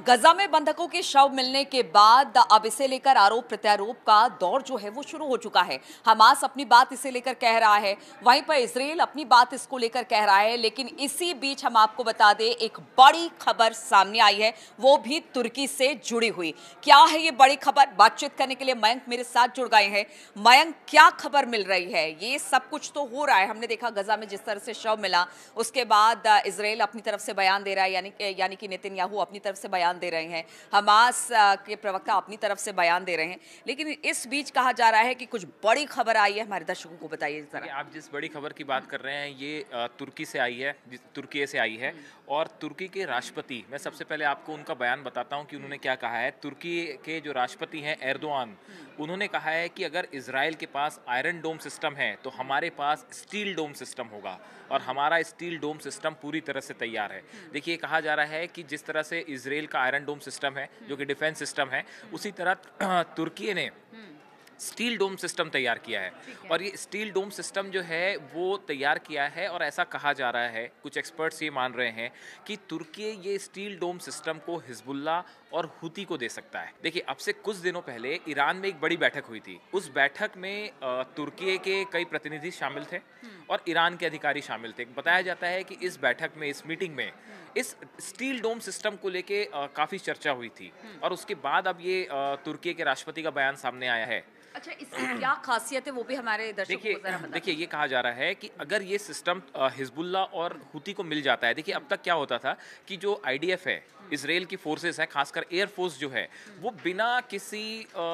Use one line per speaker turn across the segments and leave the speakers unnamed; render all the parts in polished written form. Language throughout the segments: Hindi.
गजा में बंधकों के शव मिलने के बाद अब इसे लेकर आरोप प्रत्यारोप का दौर जो है वो शुरू हो चुका है। हमास अपनी बात इसे लेकर कह रहा है, वहीं पर इजराइल अपनी बात इसको लेकर कह रहा है। लेकिन इसी बीच हम आपको बता दें, एक बड़ी खबर सामने आई है, वो भी तुर्की से जुड़ी हुई। क्या है ये बड़ी खबर? बातचीत करने के लिए मयंक मेरे साथ जुड़ गए हैं। मयंक, क्या खबर मिल रही है? ये सब कुछ तो हो रहा है, हमने देखा गजा में जिस तरह से शव मिला, उसके बाद इजराइल अपनी तरफ से बयान दे रहा है, यानी कि नेतन्याहू अपनी तरफ से बयान दे रहे हैं, हमास के प्रवक्ता अपनी तरफ से बयान दे रहे हैं। लेकिन इस बीच कहा जा रहा है कि कुछ बड़ी खबर आई है। हमारे दर्शकों को बताइए जरा।
आप जिस बड़ी खबर की बात कर रहे हैं ये तुर्की से आई है, तुर्की से आई है। और तुर्की के राष्ट्रपति, मैं सबसे पहले आपको उनका बयान बताता हूं कि उन्होंने क्या कहा है। तुर्की के जो राष्ट्रपति हैं एर्दोआन, उन्होंने कहा है कि अगर इजराइल के पास आयरन डोम सिस्टम है तो हमारे पास स्टील डोम सिस्टम होगा, और हमारा स्टील डोम सिस्टम पूरी तरह से तैयार है। देखिए, कहा जा रहा है कि जिस तरह से इजराइल का आयरन डोम सिस्टम है जो कि डिफेंस सिस्टम है, उसी तरह तुर्की ने स्टील डोम सिस्टम तैयार किया है। और ये स्टील डोम सिस्टम जो है वो तैयार किया है, और ऐसा कहा जा रहा है, कुछ एक्सपर्ट्स ये मान रहे हैं कि तुर्की ये स्टील डोम सिस्टम को हिजबुल्ला और हुती को दे सकता है। देखिए, अब से कुछ दिनों पहले ईरान में एक बड़ी बैठक हुई थी। उस बैठक में तुर्की के कई प्रतिनिधि शामिल थे और ईरान के अधिकारी शामिल थे। बताया जाता है कि इस बैठक में, इस मीटिंग में, इस स्टील डोम सिस्टम को लेके काफ़ी चर्चा हुई थी। और उसके बाद अब ये तुर्की के राष्ट्रपति का बयान सामने आया है।
अच्छा, इसकी क्या खासियत है वो भी हमारे दर्शकों को जरा बताइए।
देखिए, ये कहा जा रहा है कि अगर ये सिस्टम हिजबुल्ला और हुती को मिल जाता है। देखिए, अब तक क्या होता था कि जो आईडीएफ है, इजराइल की फोर्सेस है, खासकर एयरफोर्स जो है, वो बिना किसी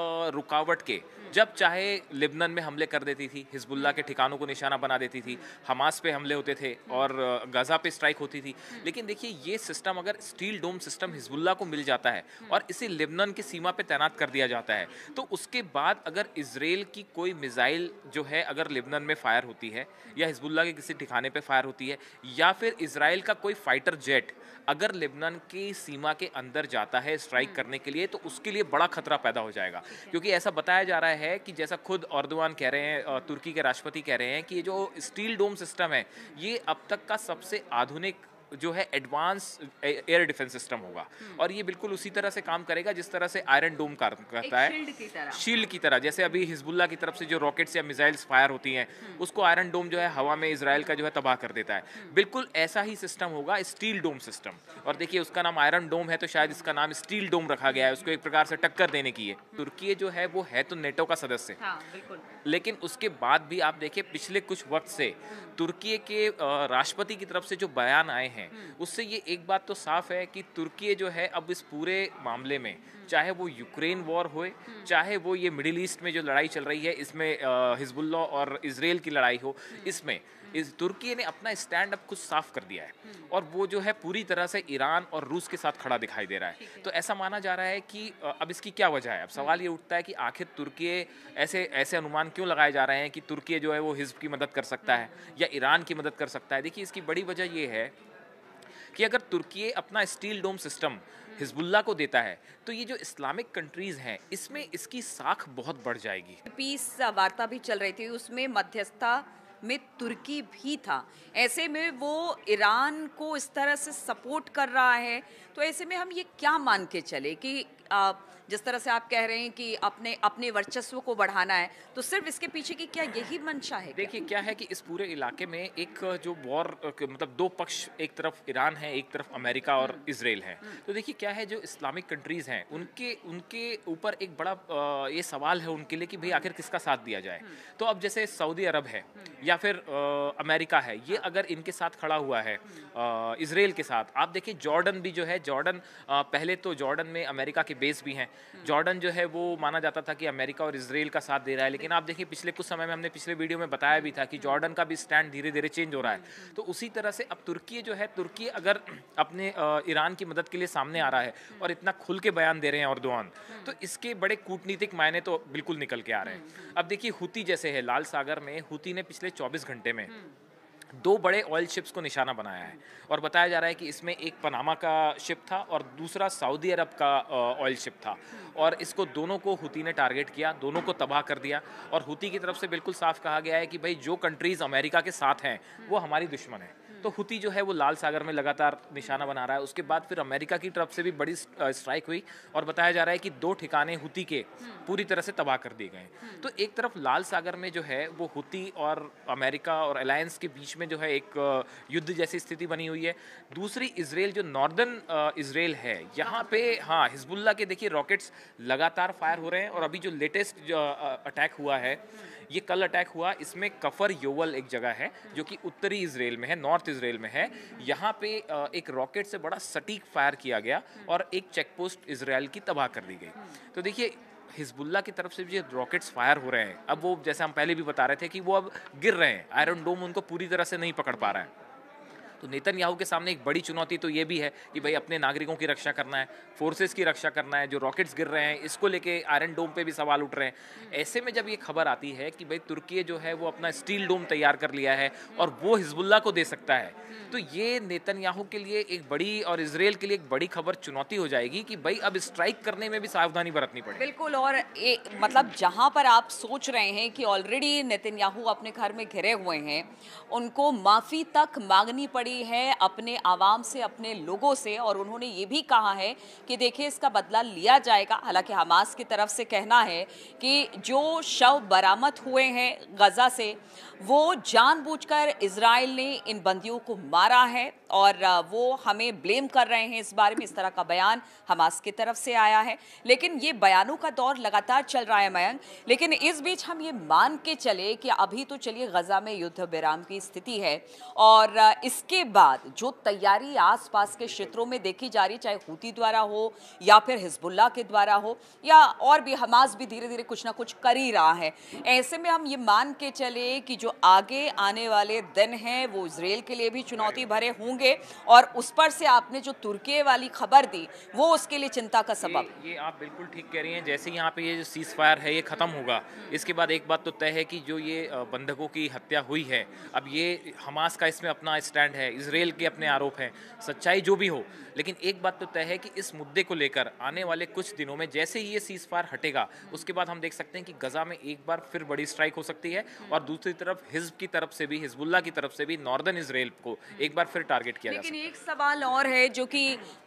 रुकावट के जब चाहे लेबनान में हमले कर देती थी, हिजबुल्ला के ठिकानों को निशाना बना देती थी, हमास पे हमले होते थे और गजा पे स्ट्राइक होती थी। लेकिन देखिए, ये सिस्टम अगर स्टील डोम सिस्टम हिजबुल्ला को मिल जाता है और इसे लेबनान की सीमा पे तैनात कर दिया जाता है, तो उसके बाद अगर इजराइल की कोई मिसाइल जो है अगर लेबनान में फायर होती है, या हिजबुल्ला के किसी ठिकाने पे फायर होती है, या फिर इजराइल का कोई फाइटर जेट अगर लेबनान की सीमा के अंदर जाता है स्ट्राइक करने के लिए, तो उसके लिए बड़ा खतरा पैदा हो जाएगा। क्योंकि ऐसा बताया जा रहा है कि जैसा खुद एर्दोआन कह रहे हैं, तुर्की के राष्ट्रपति कह रहे हैं कि ये जो स्टील डोम सिस्टम है, ये अब तक का सबसे आधुनिक जो है एडवांस एयर डिफेंस सिस्टम होगा। और ये बिल्कुल उसी तरह से काम करेगा जिस तरह से आयरन डोम काम करता है, शील्ड की तरह। जैसे अभी हिजबुल्ला की तरफ से जो रॉकेट्स या मिसाइल्स फायर होती हैं, उसको आयरन डोम जो है हवा में इजराइल का जो है तबाह कर देता है। बिल्कुल ऐसा ही सिस्टम होगा, स्टील डोम सिस्टम। और देखिए, उसका नाम आयरन डोम है तो शायद इसका नाम स्टील डोम रखा गया है, उसको एक प्रकार से टक्कर देने की है। तुर्की जो है वो है तो नेटो का सदस्य, लेकिन उसके बाद भी आप देखिए, पिछले कुछ वक्त से तुर्की के राष्ट्रपति की तरफ से जो बयान आए हैं, उससे ये एक बात तो साफ है कि तुर्की जो है अब इस पूरे मामले में, चाहे वो यूक्रेन वॉर होए, चाहे वो ये मिडिल ईस्ट में जो लड़ाई चल रही है, इसमें हिजबुल्ला और इजराइल की लड़ाई हो, इसमें इस तुर्की ने अपना स्टैंड अप खुद साफ कर दिया है। और वो जो है पूरी तरह से ईरान और रूस के साथ खड़ा दिखाई दे रहा है। तो ऐसा माना जा रहा है कि अब इसकी क्या वजह है। अब सवाल ये उठता है कि आखिर तुर्की ऐसे अनुमान क्यों लगाए जा रहे हैं कि तुर्की जो है वो हिजब की मदद कर सकता है या ईरान की मदद कर सकता है। देखिए, इसकी बड़ी वजह ये है कि अगर तुर्की अपना स्टील डोम सिस्टम हिजबुल्ला को देता है, तो ये जो इस्लामिक कंट्रीज हैं, इसमें इसकी साख बहुत बढ़ जाएगी।
पीस वार्ता भी चल रही थी, उसमें मध्यस्थता में तुर्की भी था। ऐसे में वो ईरान को इस तरह से सपोर्ट कर रहा है, तो ऐसे में हम ये क्या मान के चले कि जिस तरह से आप कह रहे हैं कि अपने वर्चस्व को बढ़ाना है, तो सिर्फ इसके पीछे की क्या यही मंशा है?
देखिए, क्या है कि इस पूरे इलाके में एक जो वॉर, मतलब दो पक्ष, एक तरफ ईरान है, एक तरफ अमेरिका और इजराइल है। तो देखिए, क्या है, जो इस्लामिक कंट्रीज हैं, उनके ऊपर एक बड़ा ये सवाल है उनके लिए कि भाई आखिर किसका साथ दिया जाए। तो अब जैसे सऊदी अरब है या फिर अमेरिका है, ये अगर इनके साथ खड़ा हुआ है इजराइल के साथ। आप देखिए, जॉर्डन भी जो है, जॉर्डन पहले तो जॉर्डन में अमेरिका के बेस भी हैं। जॉर्डन जो है वो माना जाता था कि अमेरिका और इजराइल का साथ दे रहा है, लेकिन आप देखिए, पिछले कुछ समय में हमने पिछले वीडियो में बताया भी था कि जॉर्डन का भी स्टैंड धीरे धीरे चेंज हो रहा है। तो उसी तरह से अब तुर्की जो है, तुर्की अगर अपने ईरान की मदद के लिए सामने आ रहा है और इतना खुल के बयान दे रहे हैं एर्दोआन, तो इसके बड़े कूटनीतिक मायने तो बिल्कुल निकल के आ रहे हैं। अब देखिए, हुती जैसे है, लाल सागर में हुती ने पिछले 24 घंटे में 2 बड़े ऑयल शिप्स को निशाना बनाया है। और बताया जा रहा है कि इसमें एक पनामा का शिप था और दूसरा सऊदी अरब का ऑयल शिप था। और इसको दोनों को हुती ने टारगेट किया, दोनों को तबाह कर दिया। और हुती की तरफ से बिल्कुल साफ कहा गया है कि भाई, जो कंट्रीज़ अमेरिका के साथ हैं वो हमारी दुश्मन है। तो हुती जो है वो लाल सागर में लगातार निशाना बना रहा है। उसके बाद फिर अमेरिका की तरफ से भी बड़ी स्ट्राइक हुई और बताया जा रहा है कि 2 ठिकाने हुती के पूरी तरह से तबाह कर दिए गए। तो एक तरफ लाल सागर में जो है वो हुती और अमेरिका और अलायंस के बीच में जो है एक युद्ध जैसी स्थिति बनी हुई है। दूसरी इजराइल, जो नॉर्दर्न इजराइल है, यहाँ पे हाँ हिजबुल्लाह के देखिए रॉकेट्स लगातार फायर हो रहे हैं। और अभी जो लेटेस्ट अटैक हुआ है, ये कल अटैक हुआ, इसमें कफर योवल एक जगह है जो कि उत्तरी इजराइल में है, नॉर्थ इजराइल में है। यहाँ पे एक रॉकेट से बड़ा सटीक फायर किया गया और एक चेक पोस्ट इजराइल की तबाह कर दी गई। तो देखिए हिजबुल्लाह की तरफ से जो रॉकेट्स फायर हो रहे हैं, अब वो जैसे हम पहले भी बता रहे थे कि वो अब गिर रहे हैं, आयरन डोम उनको पूरी तरह से नहीं पकड़ पा रहा है। तो नेतन्याहू के सामने एक बड़ी चुनौती तो ये भी है कि भाई अपने नागरिकों की रक्षा करना है, फोर्सेस की रक्षा करना है। जो रॉकेट्स गिर रहे हैं इसको लेके आयरन डोम पे भी सवाल उठ रहे हैं। ऐसे में जब ये खबर आती है कि भाई तुर्की जो है वो अपना स्टील डोम तैयार कर लिया है और वो हिजबुल्लाह को दे सकता है, तो ये नेतन्याहू के लिए एक बड़ी और इजराइल के लिए एक बड़ी खबर, चुनौती हो जाएगी कि भाई अब स्ट्राइक करने में भी सावधानी बरतनी पड़ेगी।
बिल्कुल। और मतलब जहां पर आप सोच रहे हैं कि ऑलरेडी नेतन्याहू अपने घर में घिरे हुए हैं, उनको माफ़ी तक मांगनी पड़ी है अपने आवाम से, अपने लोगों से। और उन्होंने ये भी कहा है कि देखिए इसका बदला लिया जाएगा। हालांकि हमास की तरफ से कहना है कि जो शव बरामद हुए हैं गजा से, वो जानबूझकर इजराइल ने इन बंदियों को मारा है और वो हमें ब्लेम कर रहे हैं इस बारे में। इस तरह का बयान हमास की तरफ से आया है। लेकिन ये बयानों का दौर लगातार चल रहा है मयंक। लेकिन इस बीच हम ये मान के चले कि अभी तो चलिए गजा में युद्ध विराम की स्थिति है और इसके बाद जो तैयारी आसपास के क्षेत्रों में देखी जा रही है, चाहे हूती द्वारा हो या फिर हिजबुल्लाह के द्वारा हो या और भी हमास भी धीरे धीरे कुछ ना कुछ कर ही रहा है। ऐसे में हम ये मान के चले कि जो आगे आने वाले दिन हैं वो इजराइल के लिए भी चुनौती भरे होंगे। और उस पर से आपने जो तुर्की वाली खबर दी वो उसके लिए चिंता का सबब।
ये आप बिल्कुल ठीक कह रही हैं। जैसे यहाँ पे ये जो सीज फायर है ये खत्म होगा, इसके बाद एक बात तो तय है कि जो ये बंधकों की हत्या हुई है, अब ये हमास का इसमें अपना स्टैंड है, इजराइल के अपने आरोप हैं, सच्चाई जो भी हो, लेकिन एक बात तो तय है कि इस मुद्दे को लेकर आने वाले कुछ दिनों में जैसे ही ये सीज फायर हटेगा, उसके बाद हम देख सकते हैं कि गजा में एक बार फिर बड़ी स्ट्राइक हो सकती है। और दूसरी तरफ हिजब की तरफ से भी, हिजबुल्लाह की तरफ से भी नॉर्दर्न इजराइल को एक बार फिर टारगेट किया जा सकता है।
लेकिन एक सवाल और है जो कि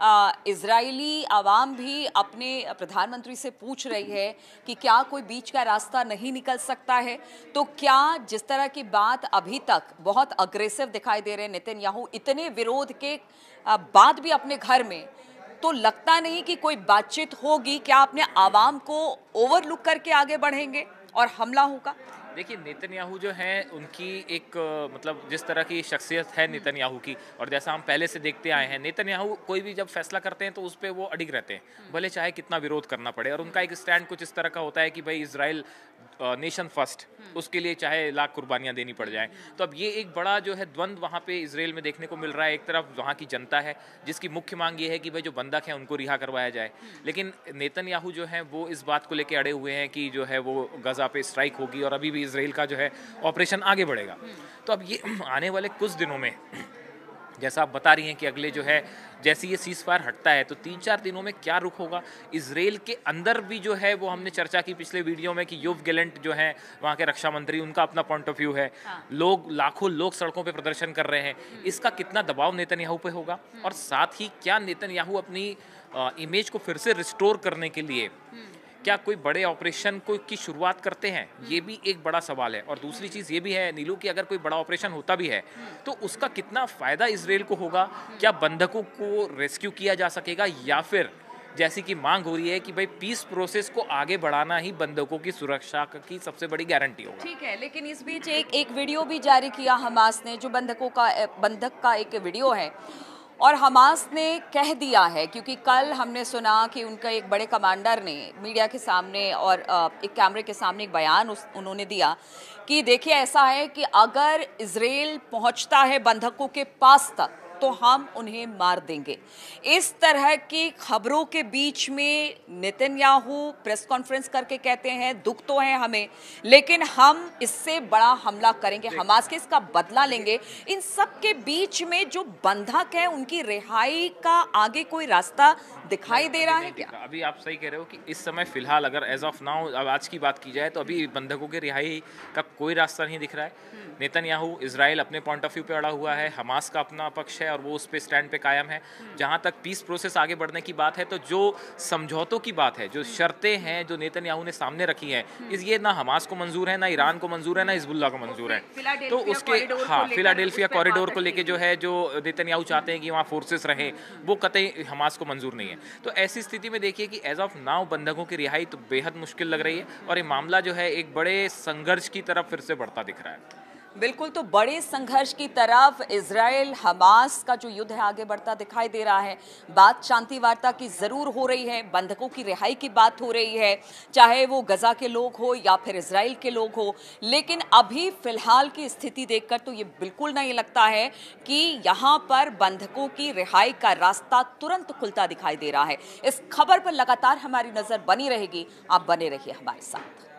इजरायली आवाम भी अपने प्रधानमंत्री से पूछ रही है कि क्या कोई बीच का रास्ता नहीं निकल सकता है। तो क्या जिस तरह की बात अभी तक बहुत अग्रेसिव दिखाई दे रहे हैं नेतन्याहू, इतने विरोध के बाद भी अपने घर में, तो लगता नहीं कि कोई बातचीत होगी? क्या अपने आवाम को ओवरलुक करके आगे बढ़ेंगे और हमला होगा?
देखिए नेतन्याहू जो हैं उनकी एक मतलब जिस तरह की शख्सियत है नेतन्याहू की, और जैसा हम पहले से देखते आए हैं, नेतन्याहू कोई भी जब फैसला करते हैं तो उस पर वो अडिग रहते हैं, भले चाहे कितना विरोध करना पड़े। और उनका एक स्टैंड कुछ इस तरह का होता है कि भाई इजराइल नेशन फर्स्ट, उसके लिए चाहे लाख कुर्बानियां देनी पड़ जाए। तो अब ये एक बड़ा जो है द्वंद्व वहाँ पे इजराइल में देखने को मिल रहा है। एक तरफ वहाँ की जनता है जिसकी मुख्य मांग ये है कि भाई जो बंधक हैं उनको रिहा करवाया जाए, लेकिन नेतन्याहू जो हैं वो इस बात को लेकर अड़े हुए हैं कि जो है वो गजा पे स्ट्राइक होगी और अभी भी इजराइल का जो है ऑपरेशन आगे बढ़ेगा। तो अब ये आने वाले कुछ दिनों में, जैसा आप बता रही हैं कि अगले जो है जैसे ये सीज फायर हटता है तो 3-4 दिनों में क्या रुख होगा इजराइल के अंदर भी जो है वो हमने चर्चा की पिछले वीडियो में कि योव गैलेंट जो है वहाँ के रक्षा मंत्री, उनका अपना पॉइंट ऑफ व्यू है। लोग, लाखों लोग सड़कों पे प्रदर्शन कर रहे हैं, इसका कितना दबाव नेतन्याहू पे होगा? और साथ ही क्या नेतन्याहू अपनी इमेज को फिर से रिस्टोर करने के लिए क्या कोई बड़े ऑपरेशन को की शुरुआत करते हैं? ये भी एक बड़ा सवाल है। और दूसरी चीज़ ये भी है नीलू कि अगर कोई बड़ा ऑपरेशन होता भी है तो उसका कितना फ़ायदा इजराइल को होगा? क्या बंधकों को रेस्क्यू किया जा सकेगा, या फिर जैसी कि मांग हो रही है कि भाई पीस प्रोसेस को आगे बढ़ाना ही बंधकों की सुरक्षा की सबसे बड़ी गारंटी होगा?
ठीक है, लेकिन इस बीच एक वीडियो भी जारी किया हमास ने, जो बंधक का एक वीडियो है, और हमास ने कह दिया है, क्योंकि कल हमने सुना कि उनका एक बड़े कमांडर ने मीडिया के सामने और एक कैमरे के सामने एक बयान उन्होंने दिया कि देखिए ऐसा है कि अगर इजराइल पहुंचता है बंधकों के पास तक तो हम उन्हें मार देंगे। इस तरह की खबरों के बीच में नेतन्याहू प्रेस कॉन्फ्रेंस करके कहते हैं दुख तो है हमें, लेकिन हम इससे बड़ा हमला करेंगे, हमास के इसका बदला लेंगे। इन सब के बीच में जो बंधक है उनकी रिहाई का आगे कोई रास्ता दिखाई दे रहा है क्या?
अभी आप सही कह रहे हो कि इस समय फिलहाल अगर एज ऑफ नाउ अब आज की बात की जाए तो अभी बंधकों की रिहाई का कोई रास्ता नहीं दिख रहा है। नेतन्याहू इजराइल अपने पॉइंट ऑफ व्यू पे अड़ा हुआ है, हमास का अपना पक्ष है और वो उस पे स्टैंड पे कायम है। जहां तक पीस प्रोसेस आगे बढ़ने की बात है तो जो समझौतों की बात है, जो शर्तें हैं जो नेतन्याहू ने सामने रखी हैं, ये ना हमास को मंजूर है, ना ईरान को मंजूर है, ना हिजबुल्लाह को मंजूर है। तो उसके फिलाडेल्फिया कॉरिडोर को लेके जो है जो नेतन्याहू चाहते हैं कि वहाँ फोर्सेस रहें, वो कतई हमास को मंजूर नहीं है। तो ऐसी स्थिति में देखिए कि एज ऑफ नाउ बंधकों की रिहाई तो बेहद मुश्किल लग रही है और ये मामला जो है एक बड़े संघर्ष की तरफ फिर से बढ़ता दिख रहा है।
बिल्कुल, तो बड़े संघर्ष की तरफ इजराइल हमास का जो युद्ध है आगे बढ़ता दिखाई दे रहा है। बात शांति वार्ता की जरूर हो रही है, बंधकों की रिहाई की बात हो रही है, चाहे वो गजा के लोग हो या फिर इजराइल के लोग हो, लेकिन अभी फिलहाल की स्थिति देखकर तो ये बिल्कुल नहीं लगता है कि यहाँ पर बंधकों की रिहाई का रास्ता तुरंत खुलता दिखाई दे रहा है। इस खबर पर लगातार हमारी नजर बनी रहेगी, आप बने रहिए हमारे साथ।